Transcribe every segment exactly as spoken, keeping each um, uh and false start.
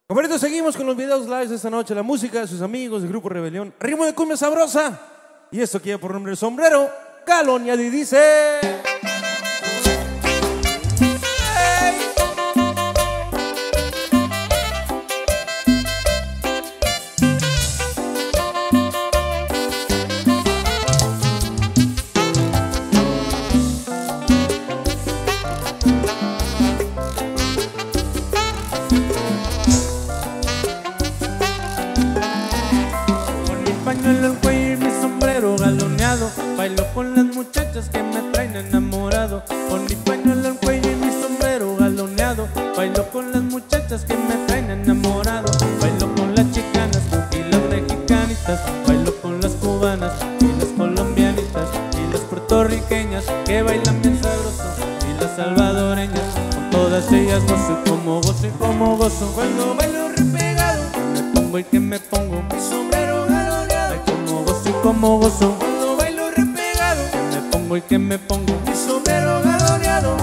Compadritos, seguimos con los videos live de esta noche. La música de sus amigos del Grupo Rebelión. Ritmo de cumbia sabrosa. Y esto que lleva por nombre el sombrero Galoneado y dice... Pañuelo el cuello y mi sombrero galoneado, bailo con las muchachas que me traen enamorado. Con mi pañuelo el cuello y mi sombrero galoneado, bailo con las muchachas que me traen enamorado. Bailo con las chicanas y las mexicanitas, bailo con las cubanas y las colombianitas y las puertorriqueñas que bailan bien sabroso, y las salvadoreñas. Con todas ellas gozo y como gozo y como gozo. Cuando bailo repegado, me pongo y que me pongo mi sombrero galoneado. Como gozo y como gozo. Cuando bailo repegado, que me pongo y que me pongo mi sombrero galoneado.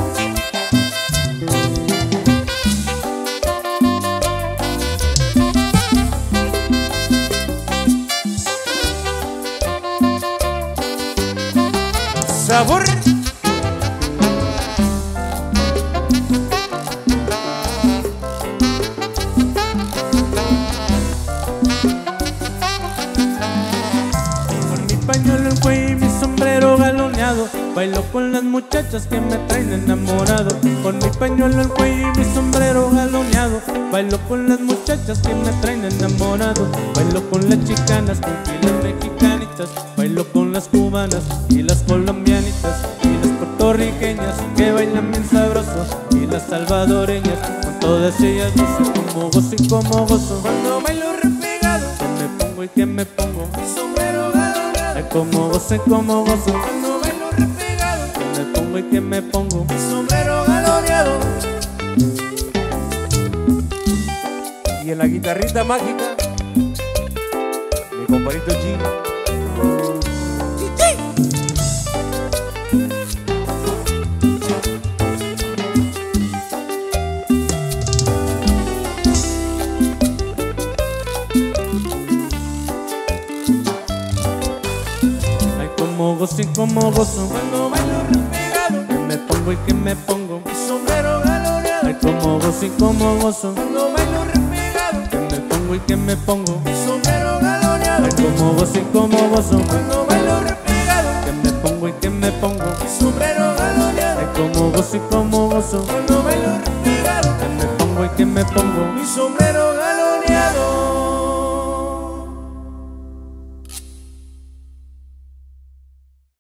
Sabor. Pañuelo el cuello y mi sombrero galoneado, bailo con las muchachas que me traen enamorado. Con mi pañuelo el cuello y mi sombrero galoneado, bailo con las muchachas que me traen enamorado. Bailo con las chicanas y las mexicanitas, bailo con las cubanas y las colombianitas y las puertorriqueñas que bailan bien sabroso, y las salvadoreñas. Con todas ellas gozo como gozo y como gozo. Cuando bailo repegado, que me pongo y que me pongo mi sombrero galoneado. Ay, como gozo y como gozo. Cuando bailo repegado, que me pongo y que me pongo mi sombrero galoneado. Y en la guitarrita mágica, mi compadrito Gino. Como gozo y como gozo. Cuando bailo repegado, que me pongo y que me pongo mi sombrero galoneado. Ay, como gozo y como gozo. Cuando bailo repegado, que me pongo y que me pongo mi sombrero galoneado. Ay, como gozo y como gozo. Cuando bailo repegado, que me pongo y que me pongo mi sombrero galoneado. Ay, como gozo y como gozo. Cuando bailo repegado, que me pongo y que me pongo mi sombrero galoneado.